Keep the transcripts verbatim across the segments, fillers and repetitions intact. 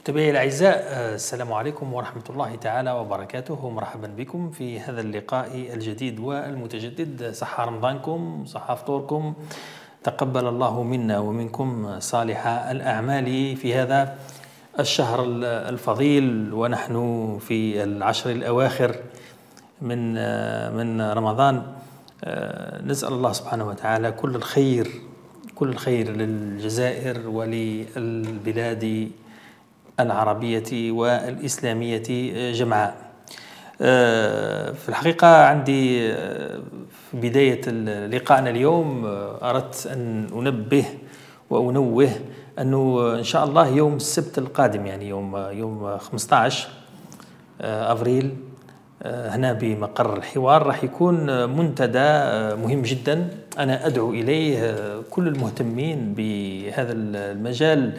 متابعي الأعزاء، السلام عليكم ورحمة الله تعالى وبركاته، ومرحبا بكم في هذا اللقاء الجديد والمتجدد. صحة رمضانكم، صحة فطوركم، تقبل الله منا ومنكم صالح الأعمال في هذا الشهر الفضيل، ونحن في العشر الأواخر من من رمضان. نسأل الله سبحانه وتعالى كل الخير كل الخير للجزائر وللبلاد العربية والإسلامية جمعاء. في الحقيقة عندي في بداية لقائنا اليوم أردت أن أنبه وأنوه أنه إن شاء الله يوم السبت القادم، يعني يوم يوم خمسة عشر أفريل هنا بمقر الحوار راح يكون منتدى مهم جدا. أنا أدعو إليه كل المهتمين بهذا المجال.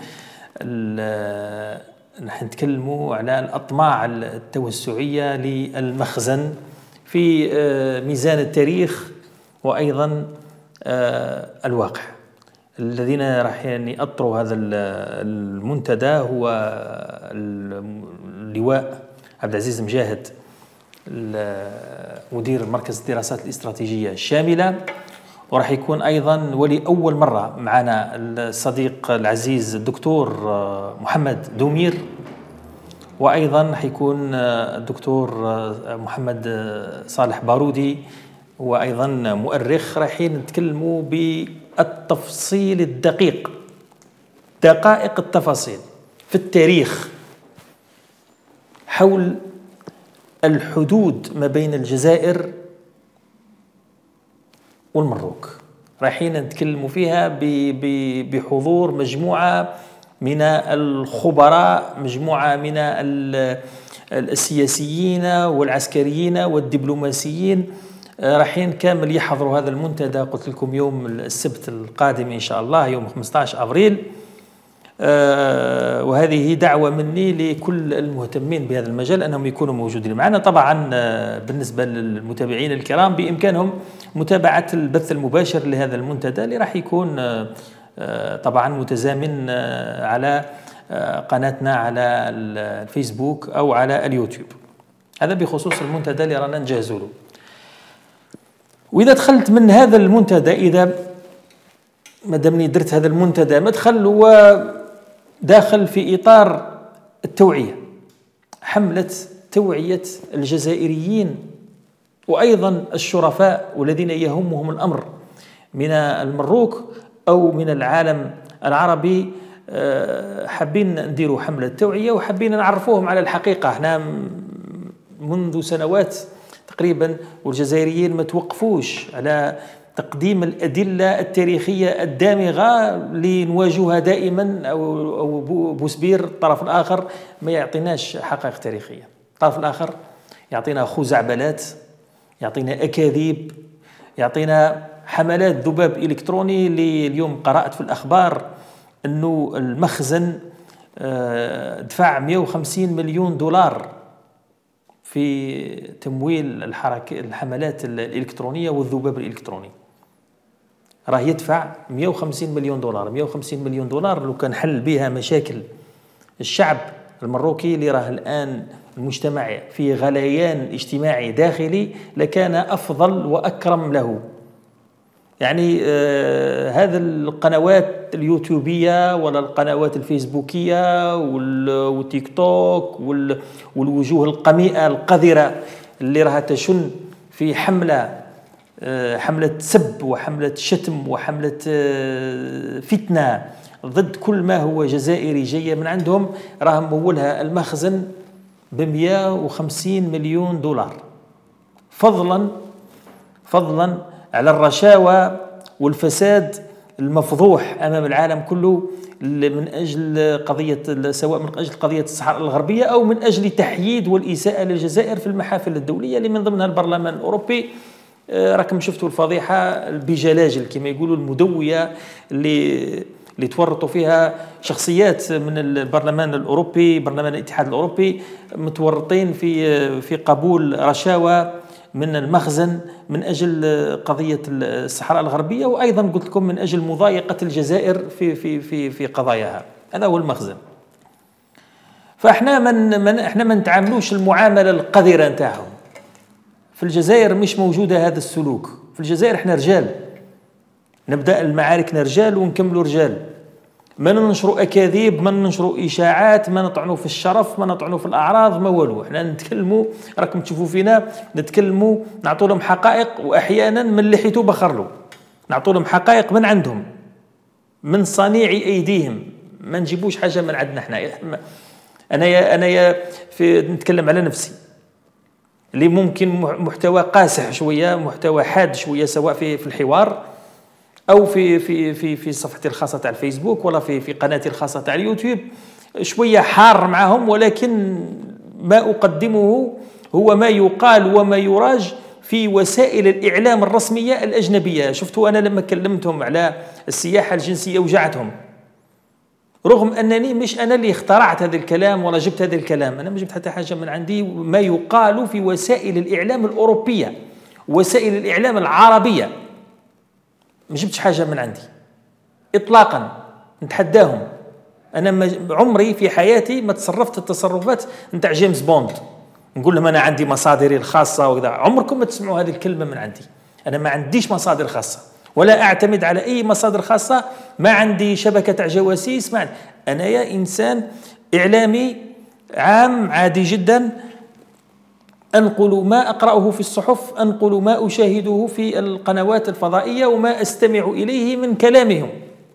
نحن نتكلموا على الأطماع التوسعية للمخزن في ميزان التاريخ وأيضا الواقع. الذين راح يعني أطروا هذا المنتدى هو اللواء عبد العزيز مجاهد، مدير مركز الدراسات الاستراتيجية الشاملة، وراح يكون أيضا ولأول مرة معنا الصديق العزيز الدكتور محمد دومير، وأيضا حيكون الدكتور محمد صالح بارودي، وأيضا مؤرخ. رايحين نتكلموا بالتفصيل الدقيق، دقائق التفاصيل في التاريخ حول الحدود ما بين الجزائر والمروك. رايحين نتكلموا فيها بحضور مجموعة من الخبراء، مجموعة من السياسيين والعسكريين والدبلوماسيين، رايحين كامل يحضروا هذا المنتدى. قلت لكم يوم السبت القادم إن شاء الله، يوم خمسة عشر أفريل. آه وهذه دعوة مني لكل المهتمين بهذا المجال أنهم يكونوا موجودين معنا. طبعا آه بالنسبة للمتابعين الكرام بإمكانهم متابعة البث المباشر لهذا المنتدى اللي راح يكون آه آه طبعا متزامن آه على آه قناتنا على الفيسبوك أو على اليوتيوب. هذا بخصوص المنتدى اللي رانا نجهزوا له. وإذا دخلت من هذا المنتدى، إذا ما دامني درت هذا المنتدى مدخل هو داخل في إطار التوعية، حملة توعية الجزائريين وأيضا الشرفاء والذين يهمهم الأمر من المروك أو من العالم العربي. حابين نديروا حملة توعية وحابين نعرفوهم على الحقيقة. احنا منذ سنوات تقريبا والجزائريين ما توقفوش على تقديم الأدلة التاريخية الدامغة اللي نواجهها دائما، أو أو بوسبير الطرف الآخر ما يعطيناش حقائق تاريخية. الطرف الآخر يعطينا خزعبلات، يعطينا أكاذيب، يعطينا حملات ذباب إلكتروني. اللي اليوم قرأت في الأخبار أنه المخزن دفع مئة وخمسين مليون دولار في تمويل الحركة الحملات الإلكترونية والذباب الإلكتروني. راه يدفع مئة وخمسين مليون دولار. مئة وخمسين مليون دولار لو كان حل بها مشاكل الشعب المروكي اللي راه الآن المجتمع في غليان اجتماعي داخلي لكان أفضل وأكرم له. يعني آه هذا القنوات اليوتيوبية ولا القنوات الفيسبوكية والتيك توك والوجوه القميئة القذرة اللي راها تشن في حملة آه حملة سب وحملة شتم وحملة آه فتنة ضد كل ما هو جزائري جاية من عندهم، راه مولها المخزن بمئة وخمسين مليون دولار، فضلا فضلا على الرشاوى والفساد المفضوح أمام العالم كله من أجل قضية، سواء من أجل قضية الصحراء الغربية أو من أجل تحييد والإساءة للجزائر في المحافل الدولية اللي من ضمنها البرلمان الأوروبي. راكم شفتوا الفضيحة بجلاجل كما يقولوا المدوية اللي اللي تورطوا فيها شخصيات من البرلمان الأوروبي، برلمان الاتحاد الأوروبي، متورطين في في قبول رشاوى من المخزن من أجل قضية الصحراء الغربية، وأيضا قلت لكم من أجل مضايقة الجزائر في في في في قضاياها. هذا هو المخزن. فاحنا من, من احنا ما نتعاملوش المعامله القذره نتاعهم. في الجزائر مش موجوده هذا السلوك. في الجزائر احنا رجال، نبدا المعارك رجال ونكملوا رجال، ما ننشروا اكاذيب، ما ننشروا اشاعات، ما نطعنوا في الشرف، ما نطعنوا في الاعراض، ما والو. احنا نتكلموا، راكم تشوفوا فينا نتكلموا، نعطوا لهم حقائق، واحيانا من اللي حيتوا بخرلوا نعطوا لهم حقائق من عندهم، من صنيع ايديهم، ما نجيبوش حاجه من عندنا احنا. انا يا انا يا في نتكلم على نفسي، اللي ممكن محتوى قاسح شويه، محتوى حاد شويه، سواء في في الحوار او في في في في صفحتي الخاصه تاع الفيسبوك، ولا في في قناتي الخاصه تاع اليوتيوب، شويه حار معهم، ولكن ما اقدمه هو ما يقال وما يراج في وسائل الاعلام الرسميه الاجنبيه. شفتوا انا لما كلمتهم على السياحه الجنسيه وجعتهم، رغم انني مش انا اللي اخترعت هذا الكلام ولا جبت هذا الكلام، انا ما جبت حتى حاجه من عندي، ما يقال في وسائل الاعلام الاوروبيه، وسائل الاعلام العربيه، ما جبتش حاجه من عندي اطلاقا، نتحداهم. انا عمري في حياتي ما تصرفت التصرفات نتاع جيمس بوند، نقول لهم انا عندي مصادري الخاصه وكذا. عمركم ما تسمعوا هذه الكلمه من عندي. انا ما عنديش مصادر خاصه، ولا اعتمد على اي مصادر خاصه، ما عندي شبكه تاع جواسيس، ما عندي. انا يا انسان اعلامي عام عادي جدا، انقل ما اقراه في الصحف، انقل ما اشاهده في القنوات الفضائيه، وما استمع اليه من كلامهم،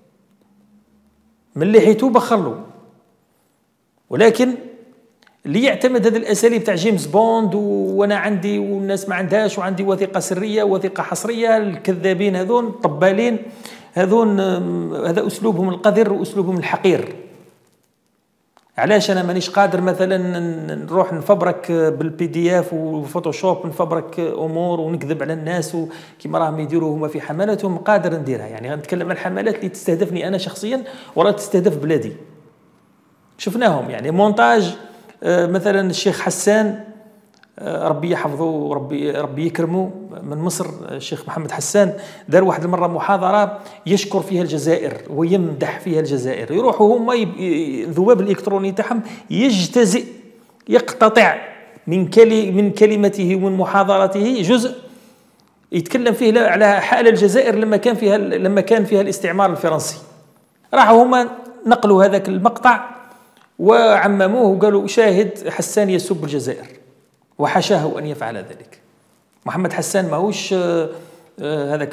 من اللي حيتو بخرلوا. ولكن اللي يعتمد هذه الاساليب تاع جيمس بوند، وانا عندي والناس ما عندهاش، وعندي وثيقه سريه وثيقه حصريه، الكذابين هذون، طبالين هذون، هذا اسلوبهم القذر واسلوبهم الحقير. علاش انا مانيش قادر مثلا نروح نفبرك بالبي دي اف وفوتوشوب، نفبرك امور ونكذب على الناس كيما راهم يديروا هما في حملاتهم؟ قادر نديرها. يعني غنتكلم عن الحملات اللي تستهدفني انا شخصيا ولا تستهدف بلادي. شفناهم يعني مونتاج مثلا الشيخ حسان، ربي يحفظه وربي ربي يكرمه، من مصر، الشيخ محمد حسان، دار واحد المره محاضره يشكر فيها الجزائر ويمدح فيها الجزائر. يروحوا هما الذباب الالكتروني تاعهم يجتزئ، يقتطع من كلي من كلمته ومن محاضرته جزء يتكلم فيه على حال الجزائر لما كان فيها لما كان فيها الاستعمار الفرنسي. راحوا هما نقلوا هذاك المقطع وعمموه وقالوا شاهد حسان يسب الجزائر، وحاشاه أن يفعل ذلك. محمد حسان ماهوش هذاك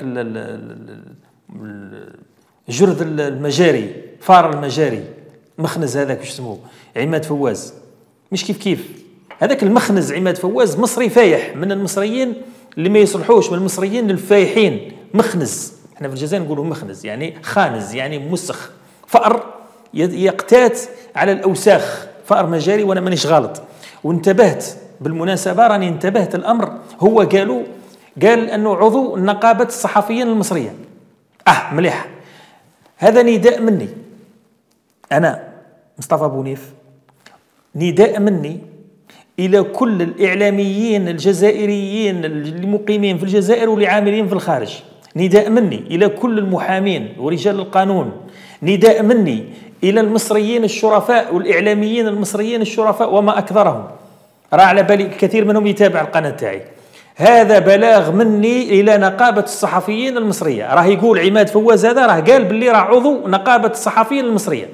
الجرذ المجاري، فار المجاري، مخنز هذاك وش اسمه، عماد فواز، مش كيف كيف. هذاك المخنز عماد فواز مصري فايح، من المصريين اللي ما يصلحوش، من المصريين الفايحين، مخنز. احنا في الجزائر نقولوا مخنز، يعني خانز، يعني مسخ، فأر يقتات على الأوساخ، فأر مجاري. وأنا مانيش غلط. وانتبهت بالمناسبة، راني انتبهت الأمر، هو قالوا قال أنه عضو نقابة الصحفيين المصرية. أه مليح، هذا نداء مني أنا مصطفى بونيف، نداء مني إلى كل الإعلاميين الجزائريين المقيمين في الجزائر واللي عاملين في الخارج، نداء مني إلى كل المحامين ورجال القانون، نداء مني إلى المصريين الشرفاء والإعلاميين المصريين الشرفاء وما أكثرهم، راه على بالي كثير منهم يتابع القناة تاعي. هذا بلاغ مني إلى نقابة الصحفيين المصرية. راه يقول عماد فواز هذا راه قال باللي راه عضو نقابة الصحفيين المصرية.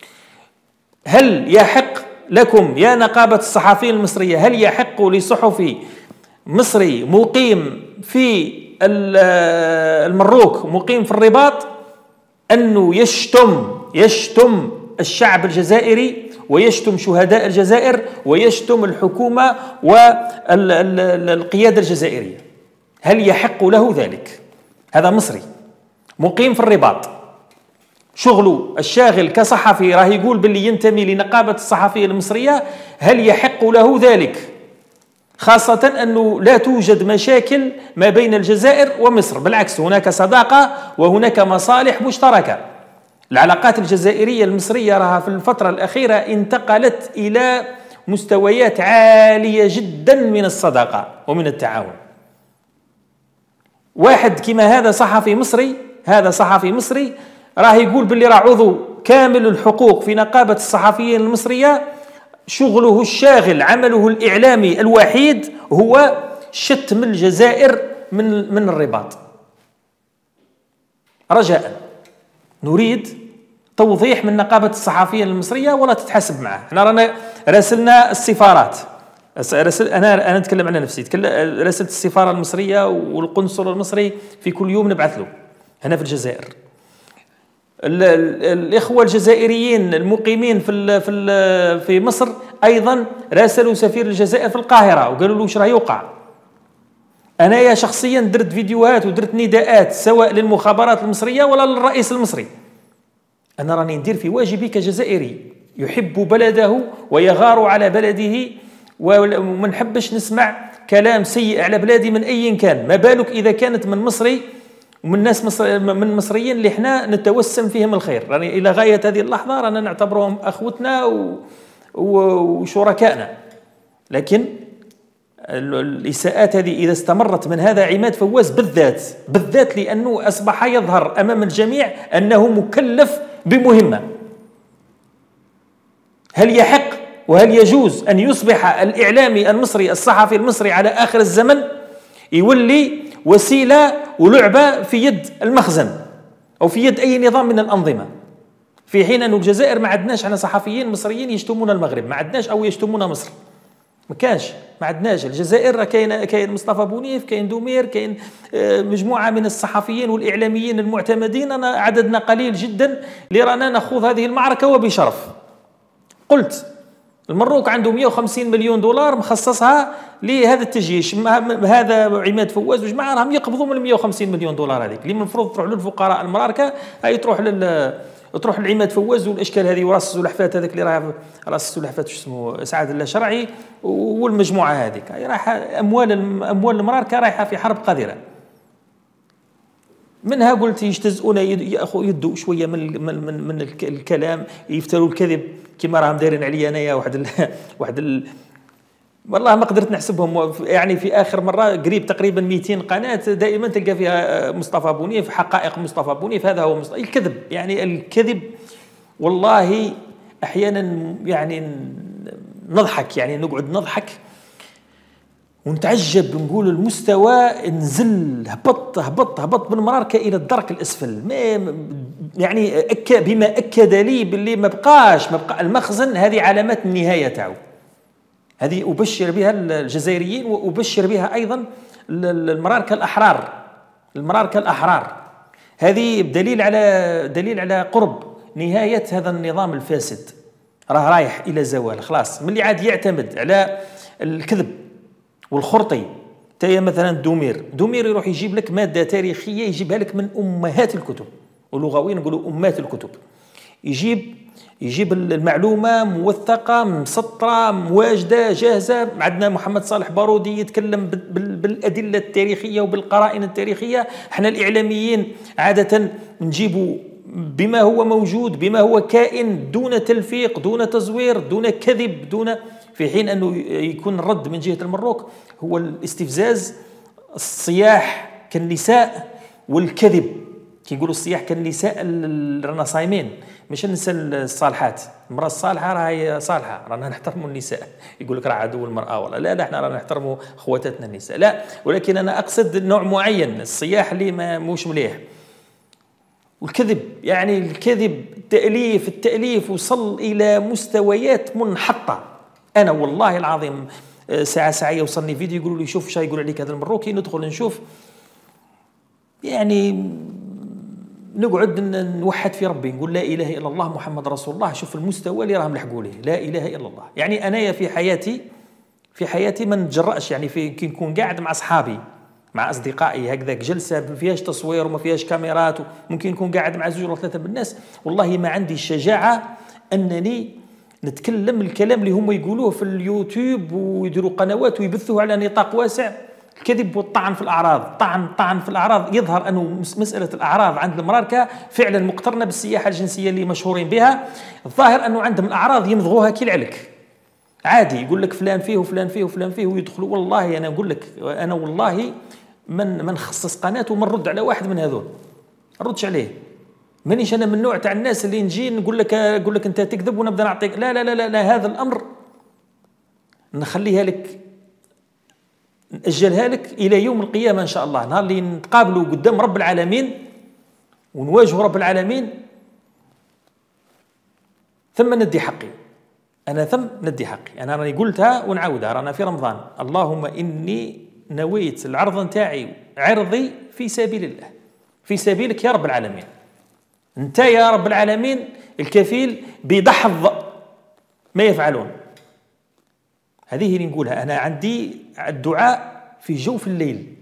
هل يحق لكم يا نقابة الصحفيين المصرية، هل يحق لصحفي مصري مقيم في المروك، مقيم في الرباط، أنه يشتم يشتم الشعب الجزائري ويشتم شهداء الجزائر ويشتم الحكومة والقيادة الجزائرية؟ هل يحق له ذلك؟ هذا مصري مقيم في الرباط، شغله الشاغل كصحفي راه يقول باللي ينتمي لنقابة الصحفية المصرية. هل يحق له ذلك؟ خاصة أنه لا توجد مشاكل ما بين الجزائر ومصر، بالعكس هناك صداقة وهناك مصالح مشتركة. العلاقات الجزائرية المصرية راها في الفترة الأخيرة انتقلت إلى مستويات عالية جدا من الصداقة ومن التعاون. واحد كما هذا صحفي مصري، هذا صحفي مصري راه يقول باللي راه عضو كامل الحقوق في نقابة الصحفيين المصرية، شغله الشاغل، عمله الإعلامي الوحيد هو شتم الجزائر من من الرباط. رجاء نريد توضيح من نقابة الصحفيين المصرية ولا تتحاسب معه. احنا رانا راسلنا السفارات، رسل انا انا نتكلم عن نفسي، راسلت السفارة المصرية والقنصل المصري في كل يوم نبعث له هنا في الجزائر. ال ال الإخوة الجزائريين المقيمين في في في مصر أيضا راسلوا سفير الجزائر في القاهرة وقالوا له واش راه يوقع. أنا شخصيا درت فيديوهات ودرت نداءات سواء للمخابرات المصرية ولا للرئيس المصري. أنا راني ندير في واجبي كجزائري يحب بلده ويغار على بلده، وما نحبش نسمع كلام سيء على بلادي من أي كان، ما بالك إذا كانت من مصري ومن ناس مصر من مصريين اللي احنا نتوسم فيهم الخير. راني إلى غاية هذه اللحظة رانا نعتبرهم أخوتنا وشركائنا، لكن الإساءات هذه إذا استمرت من هذا عماد فواز بالذات بالذات لأنه أصبح يظهر أمام الجميع أنه مكلف بمهمة. هل يحق وهل يجوز أن يصبح الإعلامي المصري الصحفي المصري على آخر الزمن يولي وسيلة ولعبة في يد المخزن أو في يد أي نظام من الأنظمة، في حين أن الجزائر ما عندناش على صحفيين مصريين يشتمون المغرب، ما عندناش أو يشتمون مصر، ما كانش، ما عندناش. الجزائر كاين كاين مصطفى بونيف، كاين دومير، كاين مجموعة من الصحفيين والإعلاميين المعتمدين. أنا عددنا قليل جدا اللي رانا نخوض هذه المعركة وبشرف. قلت المروك عنده مئة وخمسين مليون دولار مخصصها لهذا التجيش، هذا عماد فواز وجماعه راهم يقبضوا من مئة وخمسين مليون دولار هذيك اللي المفروض تروح للفقراء المراركه، هاي تروح لل تروح لعماد فواز والاشكال هذه وراس السلحفات هذاك اللي راه راس السلحفات شو اسمه سعد الله شرعي والمجموعه هذيك، هاي رايحه اموال اموال المراركه رايحه في حرب قذره. منها قلت يجتزئون ياخذوا يدوا شويه من من من, من الكلام، يفتروا الكذب كما راهم دايرين عليا انايا واحد ال واحد ال والله ما قدرت نحسبهم، يعني في اخر مره قريب تقريبا مئتين قناه دائما تلقى فيها مصطفى بونيف، حقائق مصطفى بونيف، هذا هو مصطفى. الكذب يعني الكذب والله احيانا يعني نضحك، يعني نقعد نضحك ونتعجب، نقول المستوى نزل هبط هبط هبط بالمراركه الى الدرك الاسفل. ما يعني أك بما اكد لي باللي ما بقاش ما بقى المخزن، هذه علامات النهايه تاعو. هذه ابشر بها الجزائريين وابشر بها ايضا المراركه الاحرار، المراركه الاحرار هذه بدليل على دليل على قرب نهايه هذا النظام الفاسد، راه رايح الى زوال خلاص. من اللي عاد يعتمد على الكذب والخرطي تايا مثلا دومير دومير يروح يجيب لك ماده تاريخيه يجيبها لك من امهات الكتب، ولغويا نقولوا امهات الكتب، يجيب يجيب المعلومه موثقه مسطره مواجده جاهزه. عندنا محمد صالح بارودي يتكلم بالادله التاريخيه وبالقرائن التاريخيه، احنا الاعلاميين عاده نجيبوا بما هو موجود بما هو كائن دون تلفيق دون تزوير دون كذب دون، في حين أنه يكون الرد من جهة المروك هو الاستفزاز، الصياح كالنساء والكذب. كي يقولوا الصياح كالنساء رانا صايمين، مش ننسى الصالحات، المرأة الصالحة راهي صالحة، رانا نحترموا النساء. يقول لك راه عدو المرأة ولا لا لا احنا رانا نحترموا خواتاتنا النساء، لا، ولكن أنا أقصد نوع معين الصياح اللي ما موش مليح. والكذب يعني الكذب التأليف التأليف وصل إلى مستويات منحطة. أنا والله العظيم ساعة ساعة يوصلني فيديو يقولوا لي شوف شا يقول عليك هذا المروكي، ندخل نشوف يعني نقعد نوحد في ربي نقول لا إله إلا الله محمد رسول الله. شوف المستوى اللي راهم لحقوا له، لا إله إلا الله. يعني أنا في حياتي في حياتي ما نتجرأش، يعني في كي نكون قاعد مع أصحابي مع أصدقائي هكذاك جلسة ما فيهاش تصوير وما فيهاش كاميرات، وممكن نكون قاعد مع زوج ولا ثلاثة من الناس، والله ما عندي الشجاعة أنني نتكلم الكلام اللي هم يقولوه في اليوتيوب ويديروا قنوات ويبثوه على نطاق واسع. الكذب والطعن في الأعراض، طعن طعن في الأعراض. يظهر أنه مسألة الأعراض عند المراركة فعلا مقترنة بالسياحة الجنسية اللي مشهورين بها. الظاهر أنه عندهم الأعراض يمضغوها كالعلك عادي، يقول لك فلان فيه وفلان فيه وفلان فيه ويدخلوا. والله أنا أقول لك أنا والله من من خصص قناة ومن رد على واحد من هذول نردش عليه. مانيش انا من النوع تاع الناس اللي نجي نقول لك نقول لك انت تكذب ونبدا نعطيك، لا لا لا لا, لا هذا الامر نخليها لك، نأجلها لك إلى يوم القيامة إن شاء الله، نهار اللي نتقابلوا قدام رب العالمين ونواجهوا رب العالمين، ثم ندي حقي. أنا ثم ندي حقي، أنا راني قلتها ونعاودها، رانا في رمضان. اللهم إني نويت العرض نتاعي، عرضي في سبيل الله، في سبيلك يا رب العالمين. أنت يا رب العالمين الكفيل بدحض ما يفعلون. هذه اللي نقولها. أنا عندي الدعاء في جوف الليل.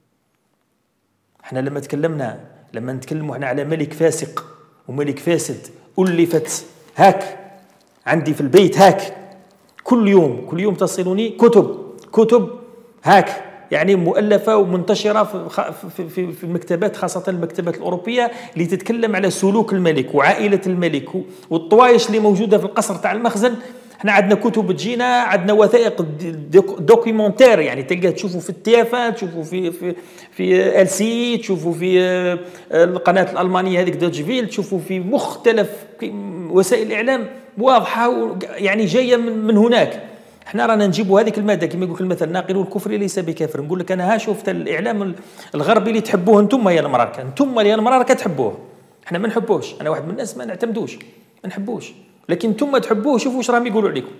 احنا لما تكلمنا لما نتكلموا احنا على ملك فاسق وملك فاسد، ألفت هاك عندي في البيت هاك كل يوم كل يوم تصلني كتب كتب هاك، يعني مؤلفة ومنتشرة في, في, في المكتبات، خاصة المكتبات الأوروبية اللي تتكلم على سلوك الملك وعائلة الملك والطوايش اللي موجودة في القصر تاع المخزن. احنا عندنا كتب تجينا، عندنا وثائق دوكيومنتير، يعني تلقى تشوفوا في التيافا، تشوفوا في في في ال سي، تشوفوا في القناة الألمانية هذيك دوتشفيل، تشوفوا في مختلف وسائل الإعلام واضحة، يعني جاية من, من هناك. احنا رانا نجيبوا هذيك الماده كما يقول المثل، ناقل الكفر ليس بكافر. نقول لك انا ها شفت الاعلام الغربي اللي تحبوه انتم يا المراركه، انتم يا المراركه تحبوه، احنا ما نحبوش. انا واحد من الناس ما نعتمدوش، ما نحبوش، لكن انتم تحبوه. شوفوا واش راهم يقولوا عليكم،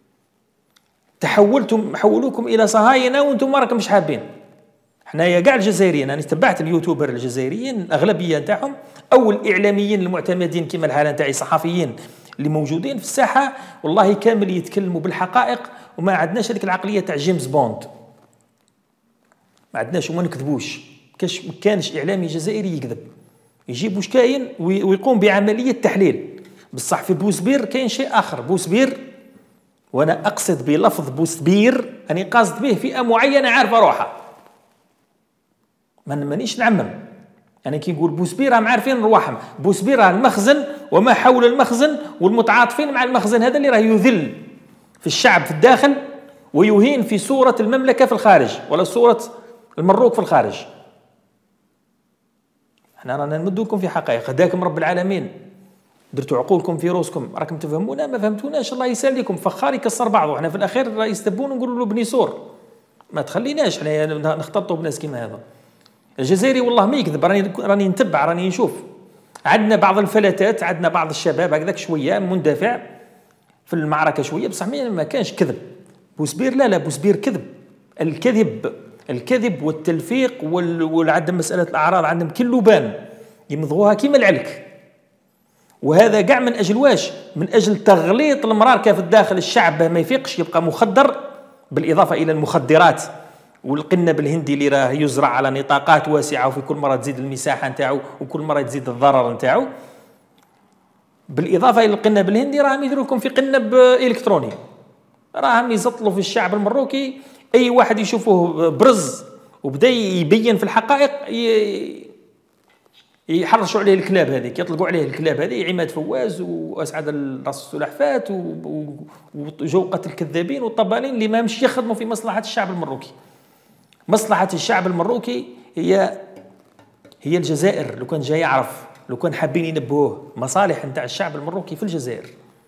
تحولتم حولوكم الى صهاينه وانتم راكم مش حابين. احنا يا كاع الجزائريين، انا تبعت اليوتيوبر الجزائريين الاغلبيه نتاعهم او الاعلاميين المعتمدين كما الحاله نتاعي، صحفيين اللي موجودين في الساحه، والله كامل يتكلموا بالحقائق، وما عندناش هذيك العقليه تاع جيمس بوند، ما عندناش وما نكذبوش. كاش ما كانش اعلامي جزائري يكذب، يجيب واش كاين ويقوم بعمليه تحليل. بصح في بوسبير كاين شيء اخر. بوسبير، وانا اقصد بلفظ بوسبير اني قاصد به فئه معينه عارفه روحها، ما مانيش نعمم. أنا كي نقول بوسبير راهم عارفين رواحهم. بوسبير المخزن وما حول المخزن والمتعاطفين مع المخزن، هذا اللي راه يذل في الشعب في الداخل ويهين في صورة المملكة في الخارج، ولا صورة المروك في الخارج. احنا رانا نمدوكم في حقائق، هداكم رب العالمين، درتوا عقولكم في روسكم، راكم تفهمونا ما فهمتوناش، الله يسليكم. فخار يكسر بعضه، احنا في الأخير يستبون ونقولوا له بني سور، ما تخليناش احنا نختلطوا بناس كيما هذا. الجزائري والله ما يكذب، راني راني نتبع، راني نشوف. عندنا بعض الفلاتات، عندنا بعض الشباب هكذاك شويه مندفع في المعركه شويه، بصح ما كانش كذب. بوسبير لا لا بوسبير كذب. الكذب الكذب والتلفيق وعندهم مساله الاعراض، عندهم كل لبان يمضغوها كيما العلك. وهذا كاع من اجل واش؟ من اجل تغليط المراركه في الداخل، الشعب ما يفيقش، يبقى مخدر، بالاضافه الى المخدرات والقنب الهندي اللي راه يزرع على نطاقات واسعه، وفي كل مره تزيد المساحه نتاعو وكل مره تزيد الضرر نتاعو. بالاضافه الى القنب الهندي راهم يديروا لكم في قنب الكتروني، راهم يزطلوا في الشعب المروكي. اي واحد يشوفه برز وبدا يبين في الحقائق يحرشوا عليه الكلاب هذيك، يطلقوا عليه الكلاب هذه، عماد فواز واسعد راس السلحفات وجوقه الكذابين والطبالين اللي ما مش يخدموا في مصلحه الشعب المروكي. مصلحة الشعب المروكي هي هي الجزائر. لو كان جاي يعرف، لو كان حابين ينبهوه مصالح نتاع الشعب المروكي في الجزائر،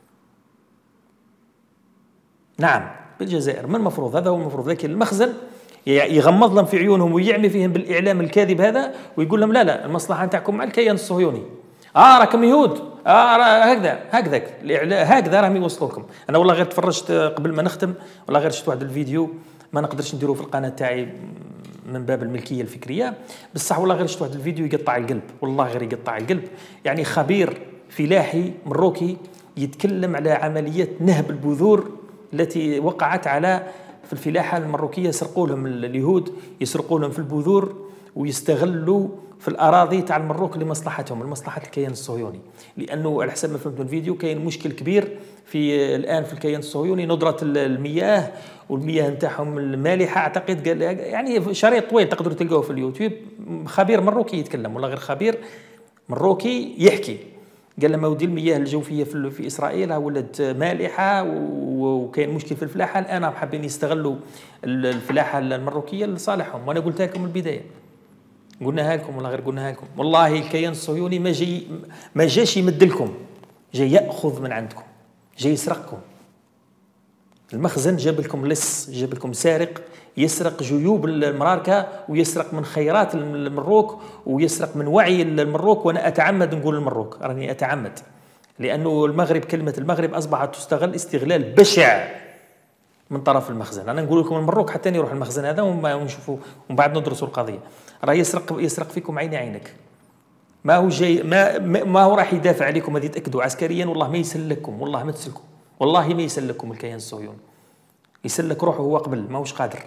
نعم بالجزائر، ما المفروض؟ هذا هو المفروض. لكن المخزن يغمض لهم في عيونهم ويعمي فيهم بالإعلام الكاذب هذا، ويقول لهم لا لا المصلحة نتاعكم مع الكيان الصهيوني، اه راكم يهود، اه هكذا هكذا هكذا راهم يوصلوا لكم. انا والله غير تفرجت قبل ما نختم، والله غير شفت واحد الفيديو ما نقدرش نديروه في القناه تاعي من باب الملكيه الفكريه، بصح والله غير شفت واحد الفيديو يقطع القلب، والله غير يقطع القلب. يعني خبير فلاحي مروكي يتكلم على عمليه نهب البذور التي وقعت على في الفلاحه المروكيه. يسرقوا لهم اليهود، يسرقوا لهم في البذور ويستغلوا في الاراضي تاع المروك لمصلحتهم، لمصلحه الكيان الصهيوني. لانه على حسب ما فهمت من الفيديو كاين مشكل كبير في الان في الكيان الصهيوني، ندره المياه والمياه نتاعهم المالحه اعتقد، قال يعني شريط طويل تقدروا تلقوه في اليوتيوب. خبير مروكي يتكلم، ولا غير خبير مروكي يحكي، قال لما ودي المياه الجوفيه في, في اسرائيل ولات مالحه وكاين مشكل في الفلاحه، الان حابين يستغلوا الفلاحه المروكيه لصالحهم. وانا قلتها لكم من البدايه، قلناها لكم ولا غير قلناها لكم، والله الكيان الصهيوني ما جاي ما جاش يمد لكم، جاي ياخذ من عندكم، جاي يسرقكم. المخزن جاب لكم لص، جاب لكم سارق يسرق جيوب المراركة ويسرق من خيرات المروك ويسرق من وعي المروك. وأنا أتعمد نقول المروك، راني أتعمد، لأنه المغرب، كلمة المغرب أصبحت تستغل استغلال بشع من طرف المخزن. أنا نقول لكم المروك حتى يروح المخزن هذا ونشوفوا ومن بعد ندرسوا القضية. راه يسرق يسرق فيكم عيني عينك، ما هو جاي ما ما هو راح يدافع عليكم، هذه تأكدوا عسكريا. والله ما يسلككم، والله ما تسلكوا، والله ما يسلككم الكيان الصهيوني. يسلك روحه هو قبل، ما هوش قادر.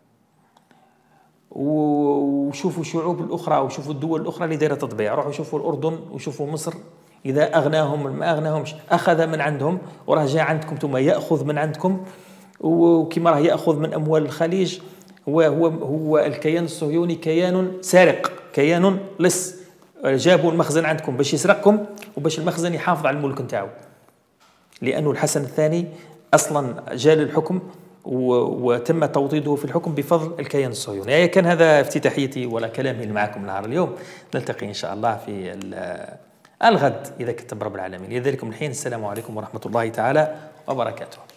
وشوفوا الشعوب الأخرى وشوفوا الدول الأخرى اللي دايرة تطبيع، روحوا شوفوا الأردن وشوفوا مصر، إذا أغناهم ما أغناهمش أخذ من عندهم، وراه جاء عندكم ثم يأخذ من عندكم، وكما راه يأخذ من أموال الخليج. هو هو هو الكيان الصهيوني كيان سارق، كيان لص. جابوا المخزن عندكم باش يسرقكم وباش المخزن يحافظ على الملك نتاعو، لأنه الحسن الثاني أصلا جاء للحكم وتم توطيده في الحكم بفضل الكيان الصهيوني. يعني كان هذا افتتاحيتي ولا كلامي معكم نهار اليوم. نلتقي إن شاء الله في الغد إذا كتب رب العالمين. لذلك من الحين السلام عليكم ورحمة الله تعالى وبركاته.